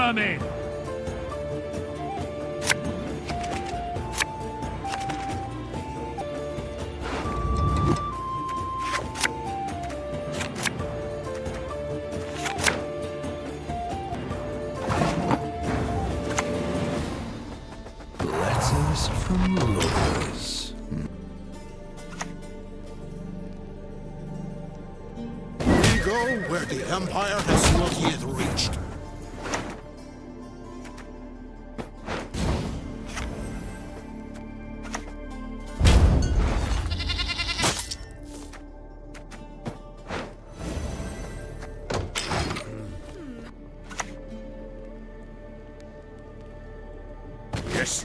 vermin! Letters from lovers. We go where the Empire has not yet reached. Yes.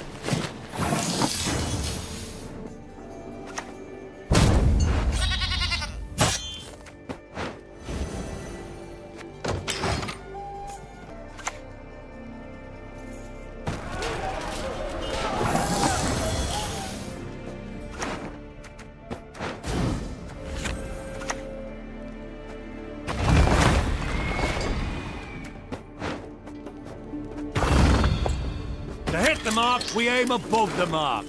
To hit the mark, we aim above the mark.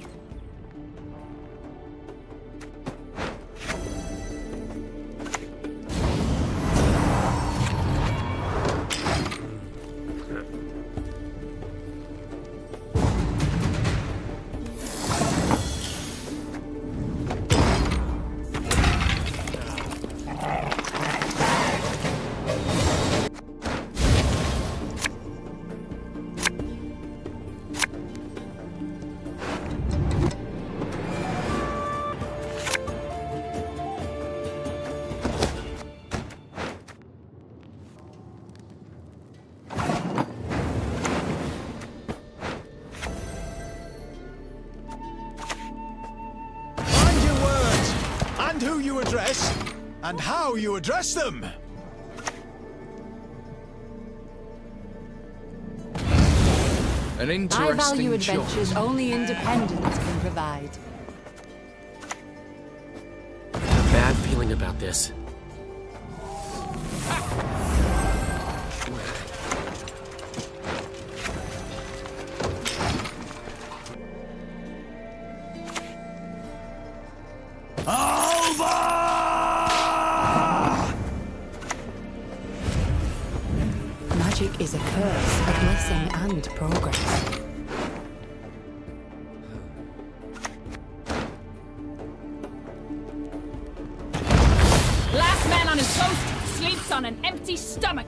And who you address, and how you address them. An I interesting value choice. adventures only independence can provide. I have a bad feeling about this. Magic is a curse, a blessing, and progress. Last man on his post sleeps on an empty stomach.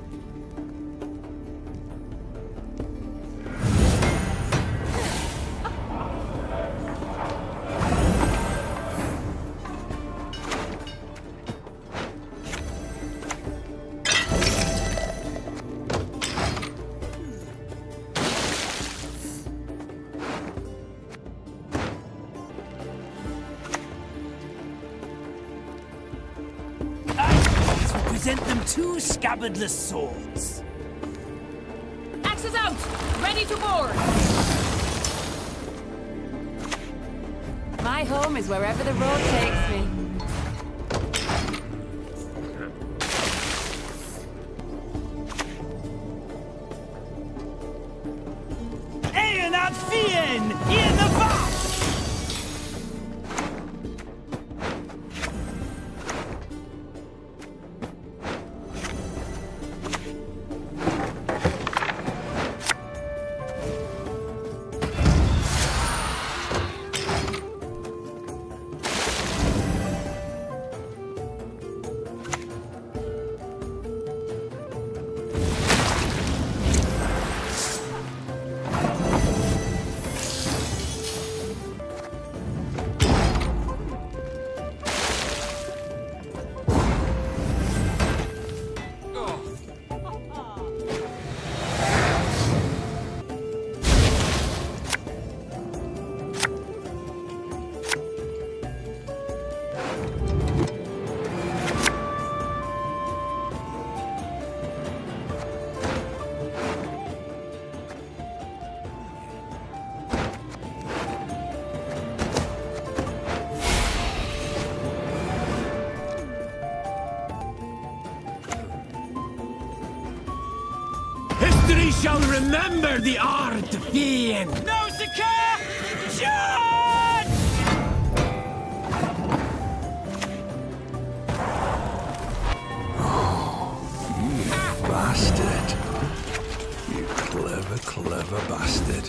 Present them two scabbardless swords. Axes out! Ready to board! My home is wherever the road takes me. Ein ad fien in the back! shall remember the art of being. Nausicaa! Charge! Bastard. You clever, clever bastard.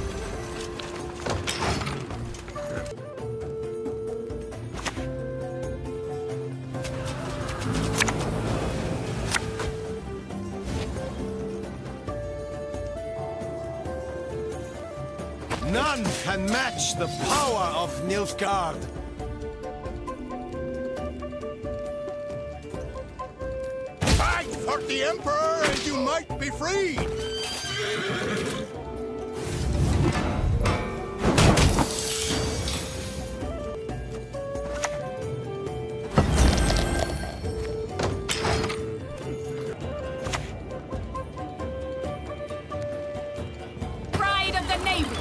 None can match the power of Nilfgaard. Fight for the Emperor and you might be freed! Pride of the Navy!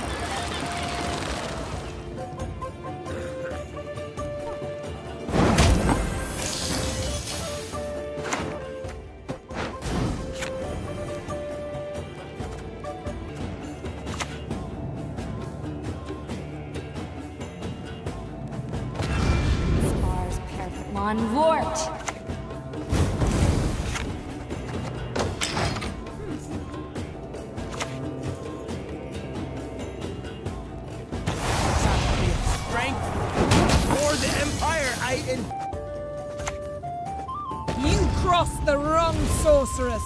Spars perfect on Vort. Strength for the Empire, Aiden! You crossed the wrong sorceress!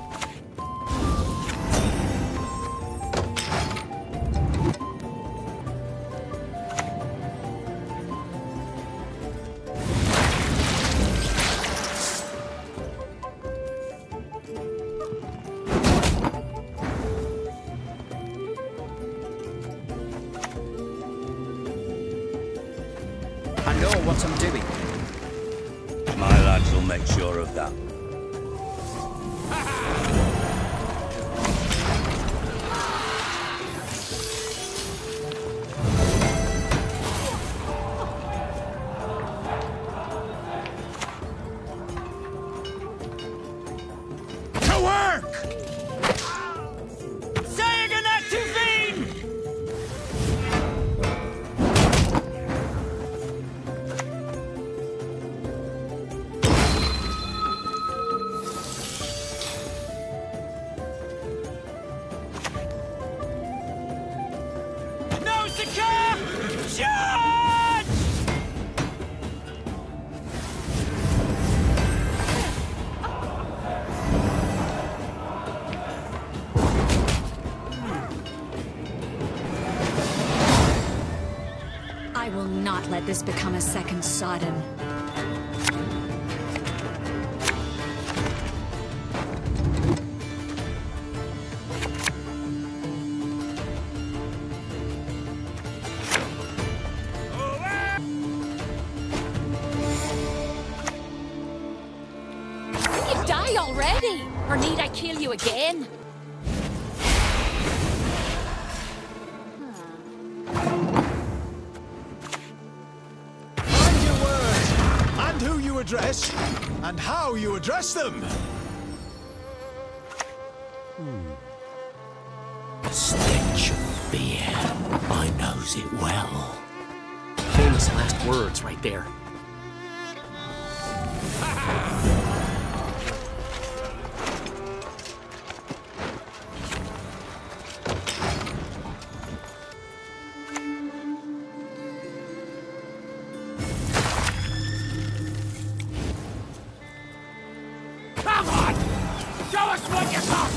I know what I'm doing. My lads will make sure of that. To work! Sägen är till vin! Nausicaa! Charge! I will not let this become a second Sodom. You die already! Or need I kill you again? Mind your words, and who you address, and how you address them. Stench of beer. I knows it well. Famous last words right there. Come on! Show us what you got!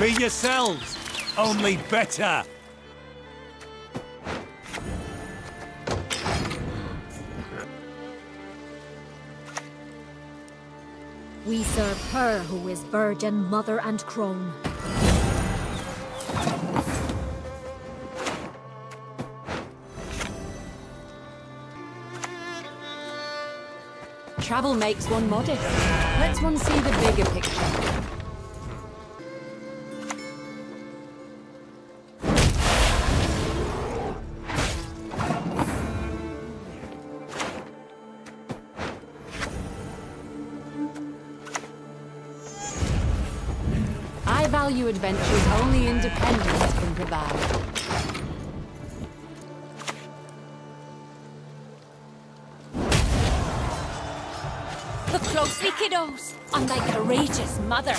Be yourselves, only better. We serve her who is virgin, mother, and crone. Travel makes one modest. Let's one see the bigger picture. I value adventures only independence can provide. Look closely, kiddos, on thy courageous mother.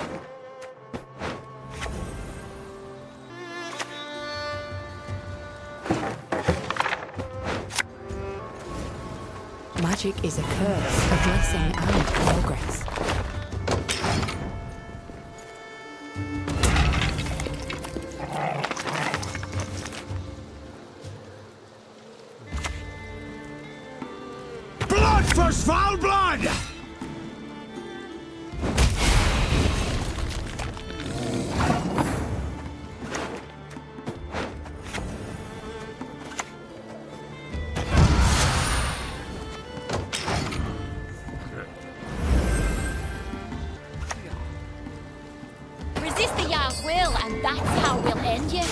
Magic is a curse, a blessing, and progress. Blood for Svalbard! Resist the Jarl's will, and that's how we'll end you.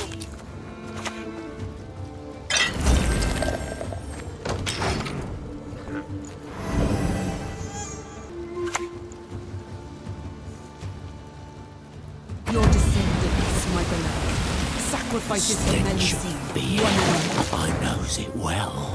Your descendants, my beloved. Sacrifices for many Stench seed. of beer. I knows it well.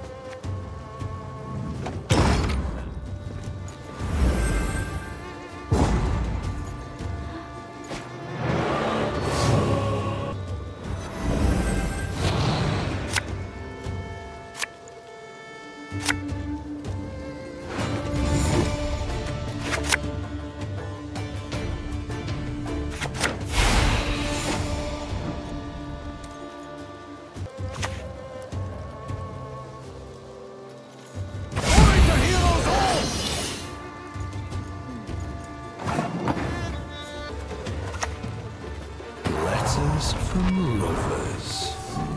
Letters from lovers.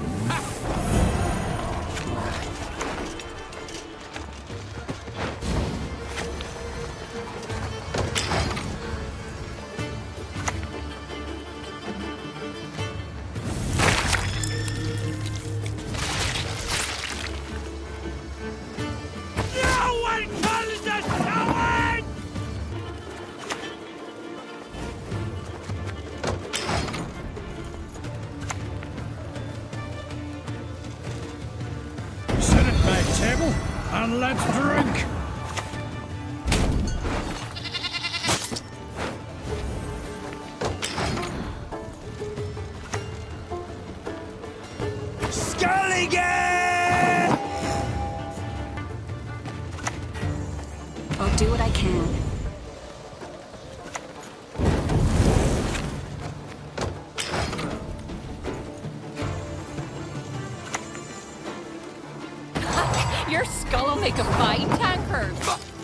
No one calls us cowards! Sit at my table and let's drink. Sculligan! I'll do what I can. Your skull will make a fine tankard.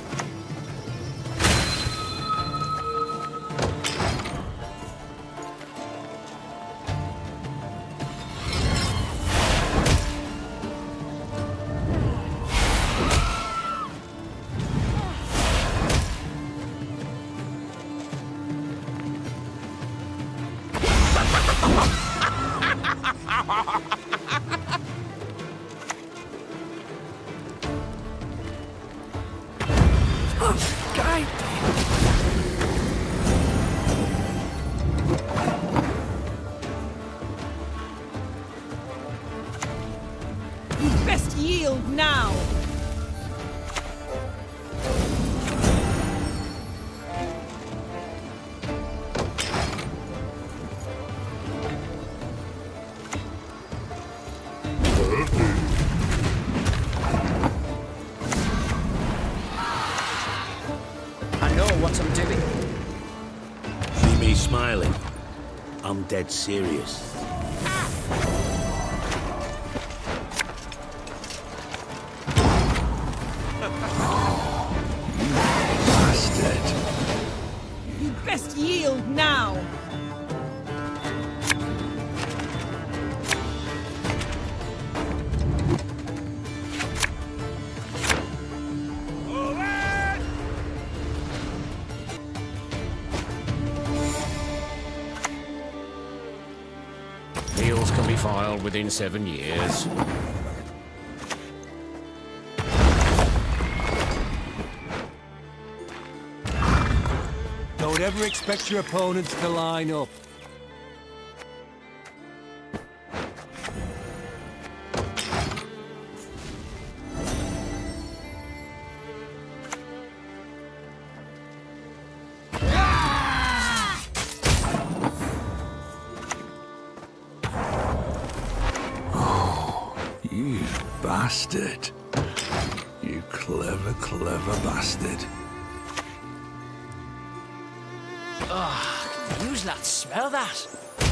Best yield now. I know what I'm doing. See me smiling. I'm dead serious. Bastard. You best yield now! Appeals can be filed within 7 years. Don't ever expect your opponents to line up. You bastard. You clever, clever bastard. Use that, smell that.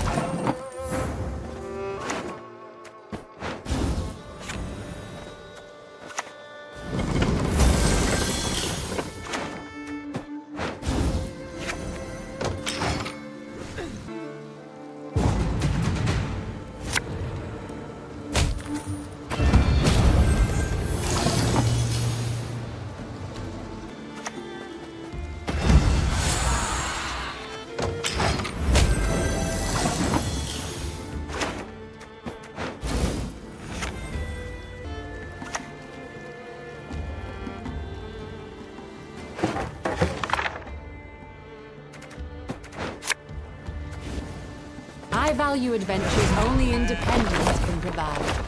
I value adventures only independence can provide.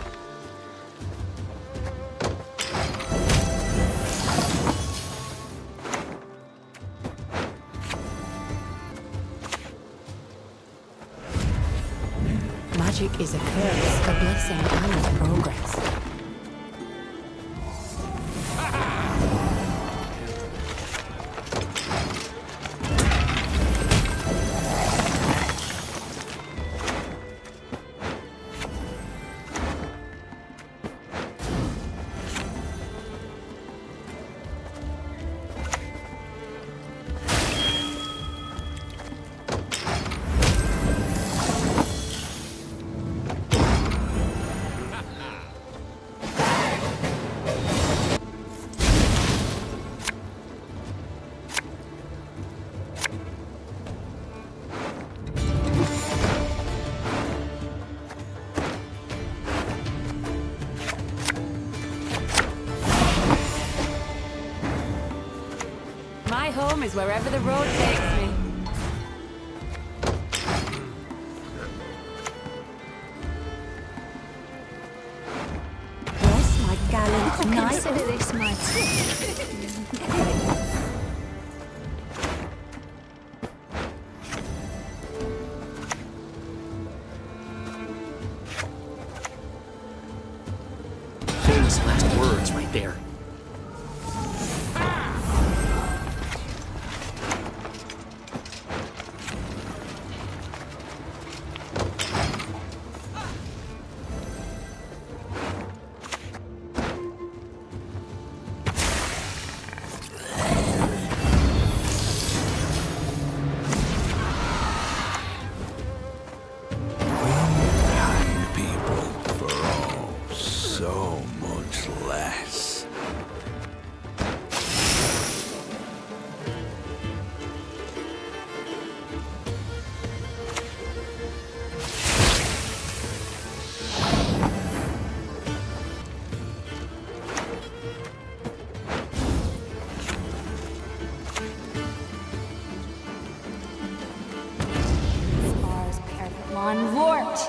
Magic is a curse, a blessing, and progress. My home is wherever the road takes me. Yes, my gallant knight. Consider this my Famous last words right there. So much less. Spars perfect one Vort.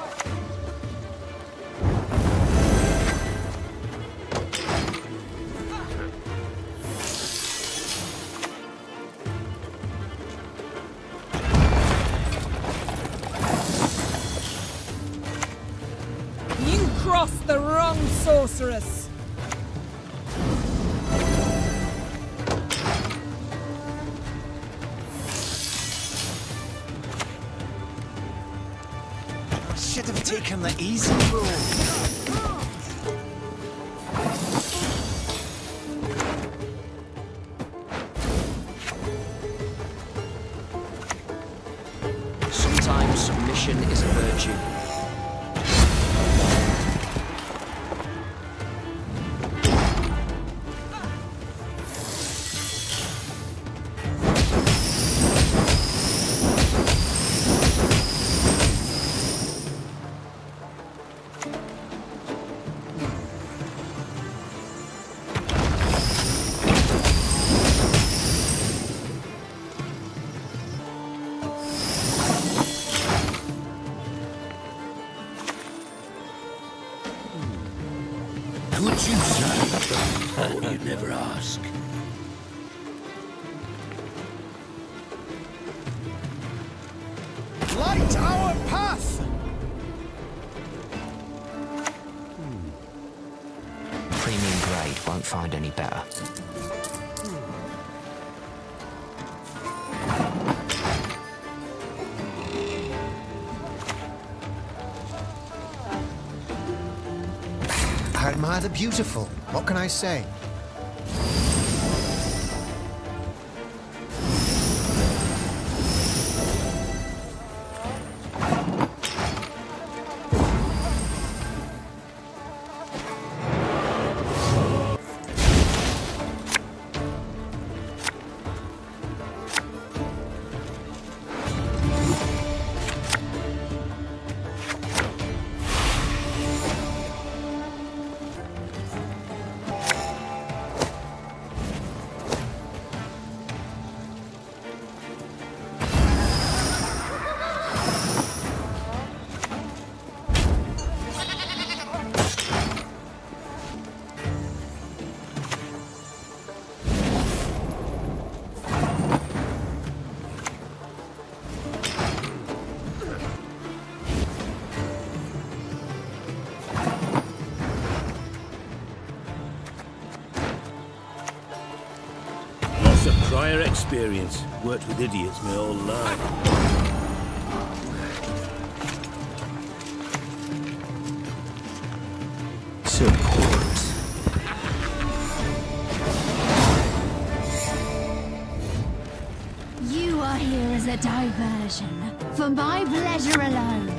You crossed the wrong sorceress! should have taken the easy road. Sometimes submission is a virtue. Could you say? Oh, you'd never ask. Light our path! Premium grade won't find any better. I admire the beautiful. What can I say? Of prior experience. Worked with idiots my whole life. Support. You are here as a diversion, for my pleasure alone.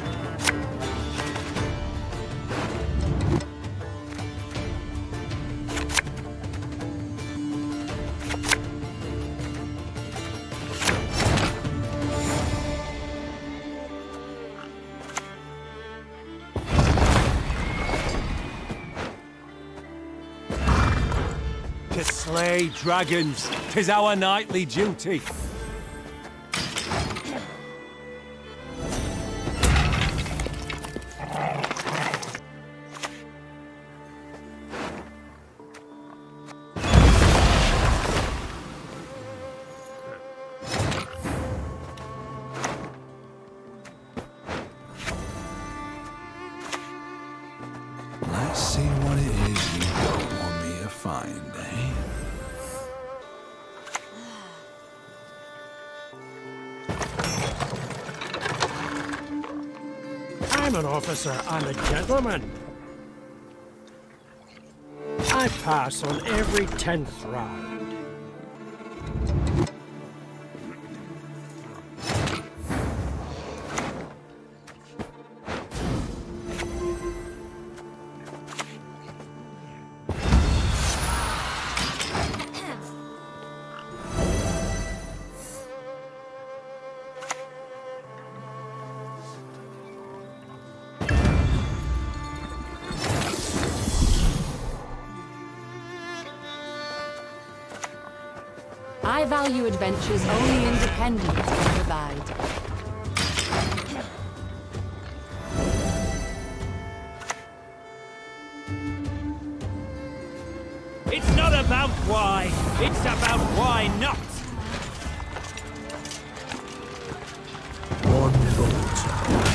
To slay dragons, 'tis our nightly duty. Let's see what it is you don't want me to find, eh? I'm an officer and a gentleman. I pass on every 10th round. I value adventures only independent can provide. It's not about why, it's about why not. One vote.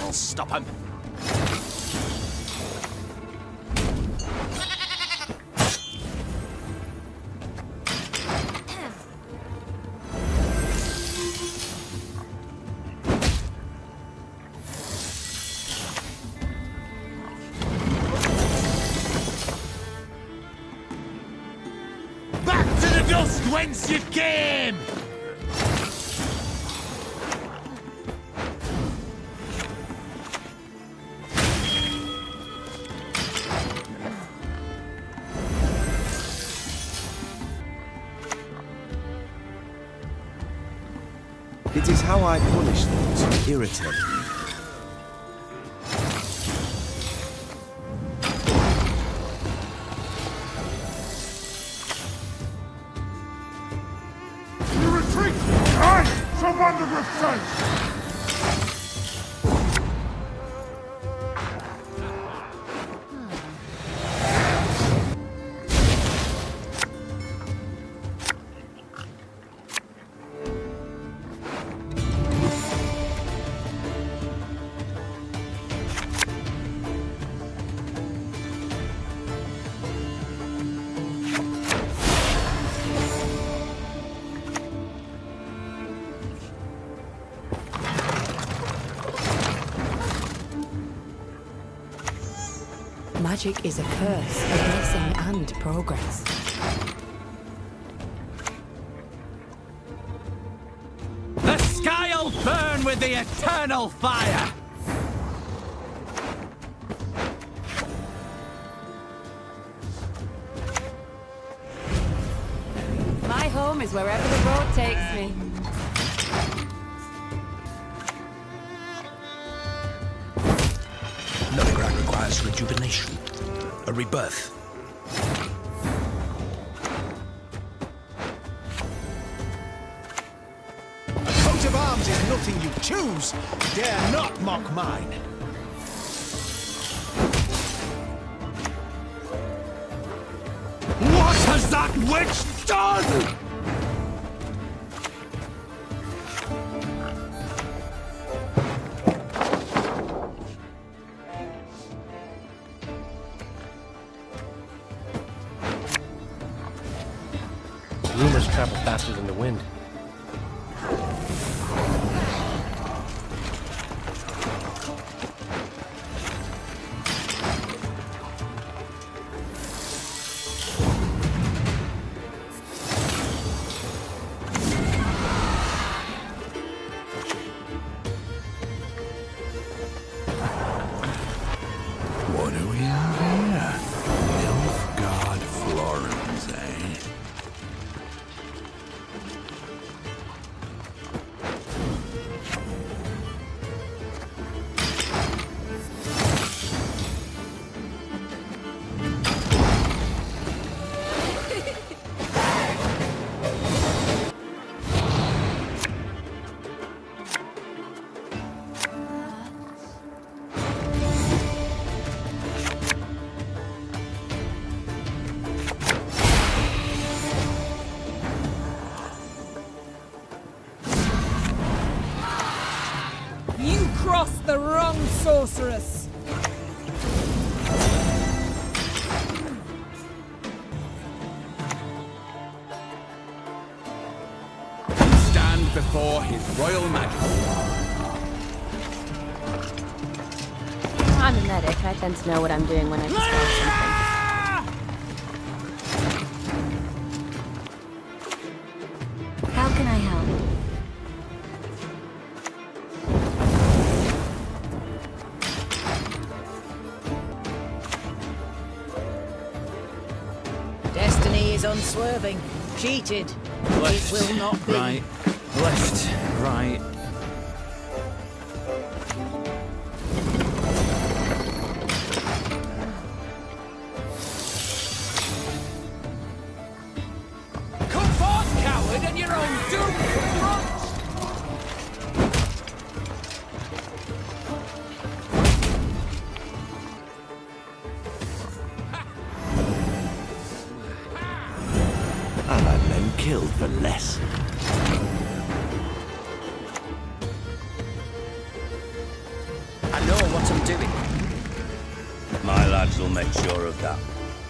I'll stop him. Back to the dust whence you came! It is how I punish those who irritate me. You retreat! I shall wander with sight! Magic is a curse, a blessing and progress. The sky'll burn with the eternal fire! My home is wherever the road takes me. Nilfgaard requires rejuvenation, a rebirth. A coat of arms is nothing you choose. Dare not mock mine. What has that witch done? Rumors travel faster than the wind. What do we have here? Nilfgaard Florins, eh? You crossed the wrong sorceress! Stand before his royal majesty. I'm a medic. I tend to know what I'm doing when I discover something. How can I help? Destiny is unswerving. Cheated. Left, It will not be. right, left, right. Come forth, coward, and your own doom confront! I've had men killed for less. And lads will make sure of that.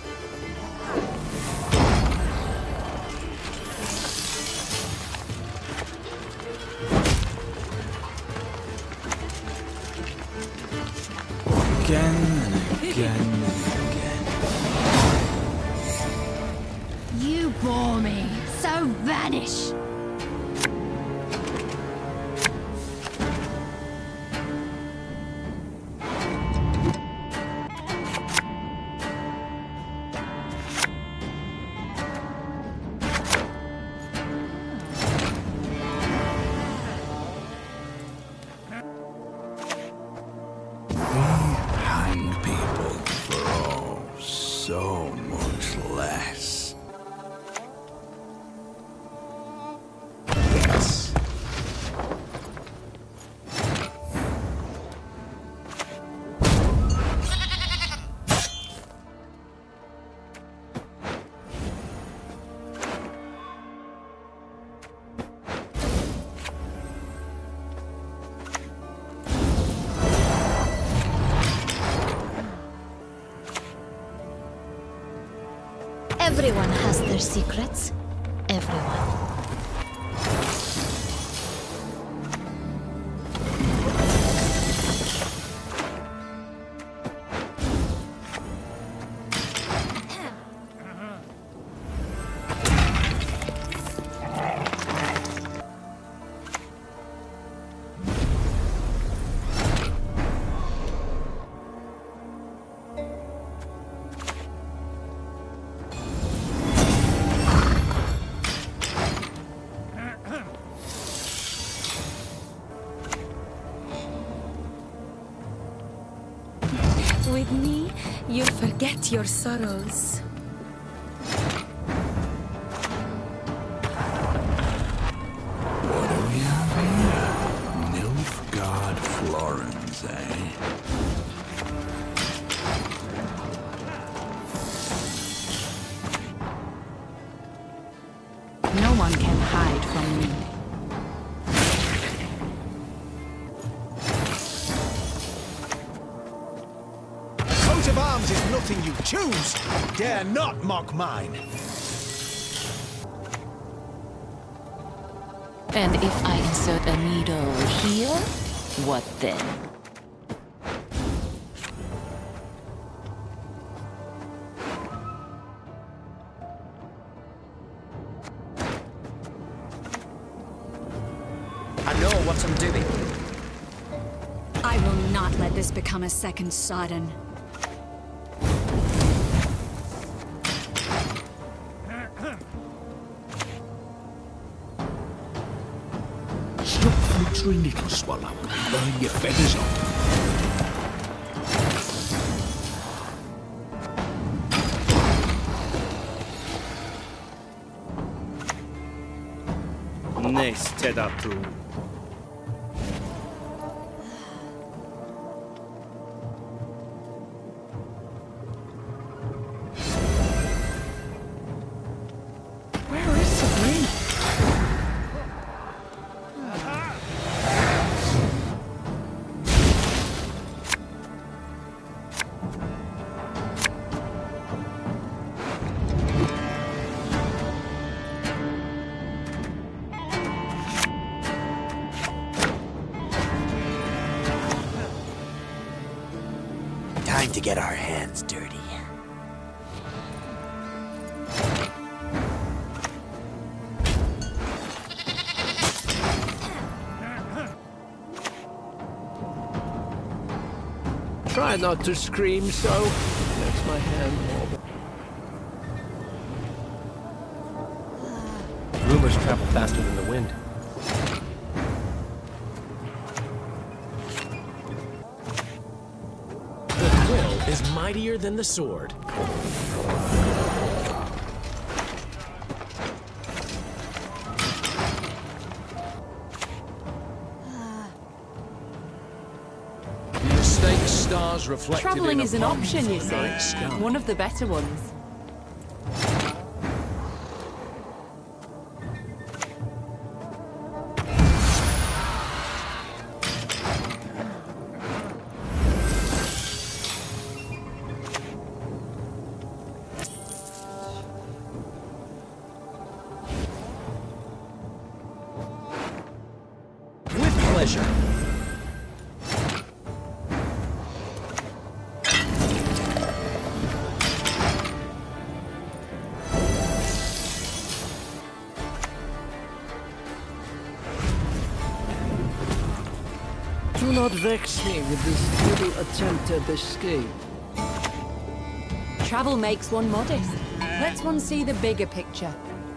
Again and again and again. You bore me, so vanish! Everyone has their secrets. Everyone. With me, you forget your sorrows. What do we have here? Nilfgaard Florence, eh? No one can hide from me. Coat of arms is nothing you choose. Dare not mock mine. And if I insert a needle here, what then? I know what I'm doing. I will not let this become a second Sodden. Stop fluttering, little swallow, and burn your feathers off. Neste da tu. Time to get our hands dirty. Try not to scream so. Makes my hand wobble. Rumors travel faster than the wind. The will is mightier than the sword. Stars reflected Traveling in is an option, you see. night sky. One of the better ones. pleasure. Do not vex me with this little attempt at escape. Travel makes one modest. Lets one see the bigger picture.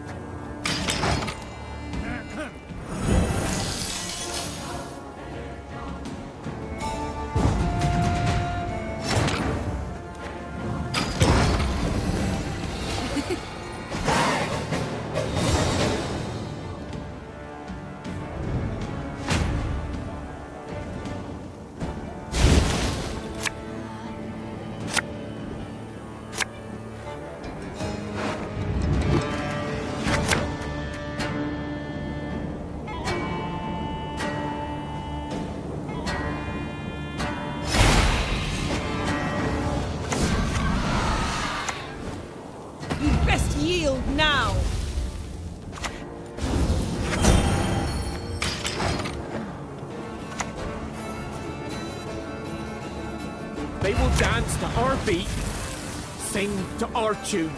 Yield now! They will dance to our beat, sing to our tune.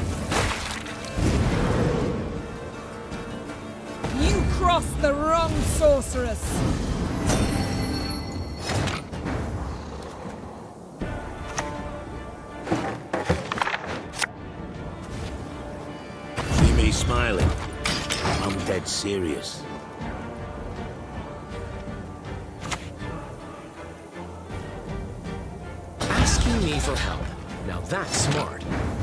You crossed the wrong sorceress! Smiling. I'm dead serious. Asking me for help. Now that's smart.